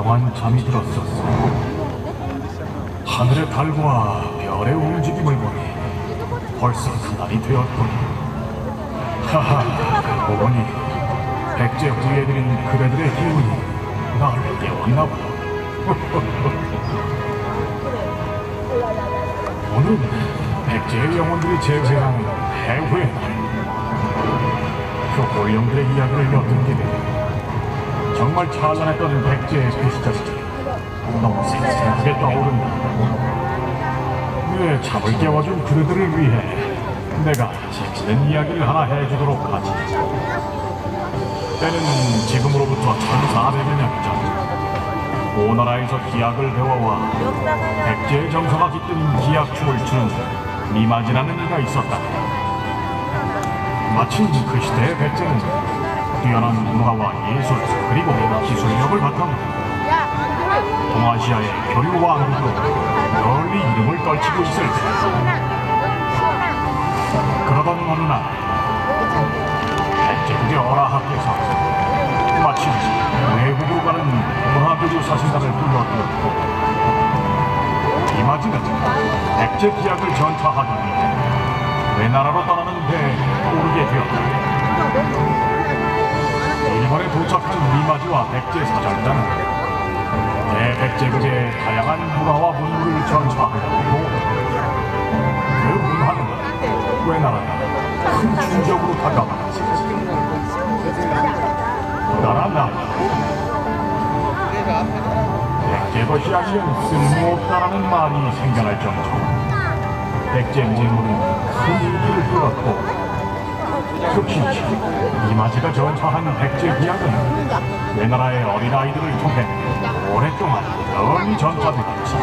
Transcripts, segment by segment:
오랫동안 잠이 들었었어. 하늘의 달과 별의 움직임을 보니 벌써 그날이 되었군. 하하, 보니 백제 후에 들인 그대들의 기운이 나를 깨웠나 보다. 오늘은 백제의 영혼들이 재회하는 해후의 날. 그 호령들의 이야기를 엿든 김에 정말 찬란했던 백제의 그 시절이 너무 생생하게 떠오른다. 내 잠을 깨워준 그대들을 위해 내가 재밌는 이야기를 하나 해주도록 하지. 때는 지금으로부터 1400여 년 전, 오나라에서 기약을 배워와 백제의 정서가 깃든 기약춤을 추는 미마지라는 이가 있었다. 마침 그 시대의 백제는 뛰어난 문화와 예술 그리고 기술력을 바탕으로 동아시아의 교류와 왕국으로 널리 이름을 떨치고 있을 때, 그러던 어느 날 백제국의 어라하께서 마침 외국으로 가는 문화교류 사신단을 불러들였고, 이마지는 백제 기약을 전파하기 위해 외나라로 떠나는 배에 오르게 되었다. 일본에 도착한 미마지와 백제 사절단은 대백제국의 다양한 문화와 문물을 전파하였고, 그 문화는 외나라에 큰 충격으로 다가왔지. 나라 백제 것이 아니면 쓸모없다라는 말이 생겨날 정도로 백제 문물은 큰 인기를 끌었고, 특히 이마지가 전파한 백제 기약은 외나라의 어린아이들을 통해 오랫동안 널리 전파되었지.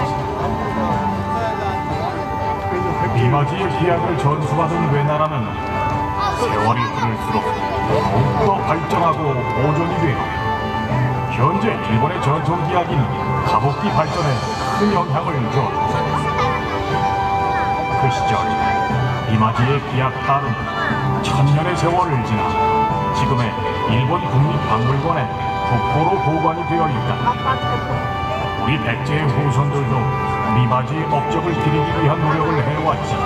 이마지의 기약을 전수받은 외나라는 세월이 흐를수록 더욱더 발전하고 보존이 되어 현재 일본의 전통 기약인 가복기 발전에 큰 영향을 주었다. 그 시절 이마지의 기약탈은 천년의 세월을 지나 지금의 일본 국립박물관에 국보로 보관이 되어 있다. 우리 백제의 후손들도 미마지의 업적을 기리기 위한 노력을 해왔지.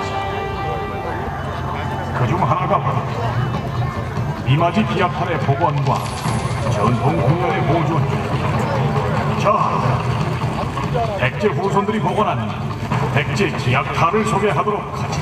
그중 하나가 바로 미마지 기약탈의 복원과 전통 공연의 보존. 자, 백제 후손들이 복원한 백제 기약탈을 소개하도록 하지.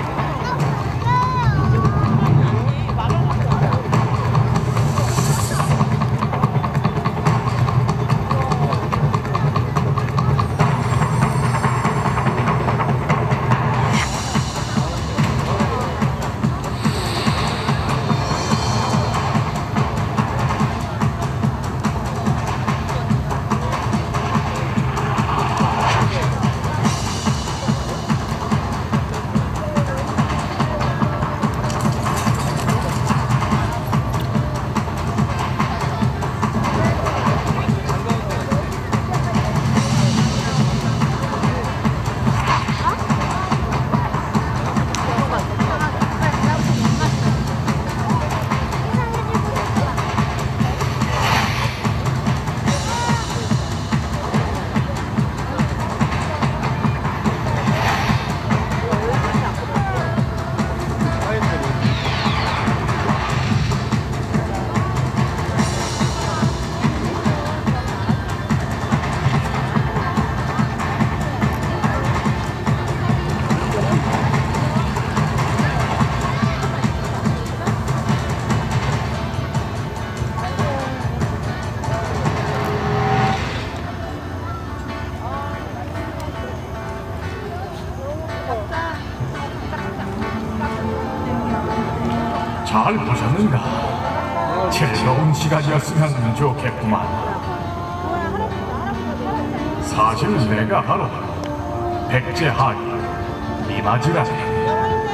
잘 보셨는가? 즐거운 시간이었으면 좋겠구만. 사실 내가 바로 백제하이 미마지라네.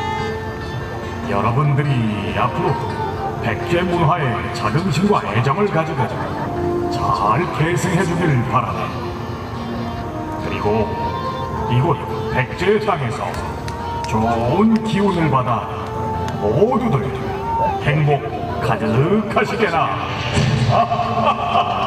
여러분들이 앞으로 백제 문화에 자긍심과 애정을 가지고 잘 계승해주길 바라네. 그리고 이곳 백제의 땅에서 좋은 기운을 받아 모두들 행복 가득하시게나.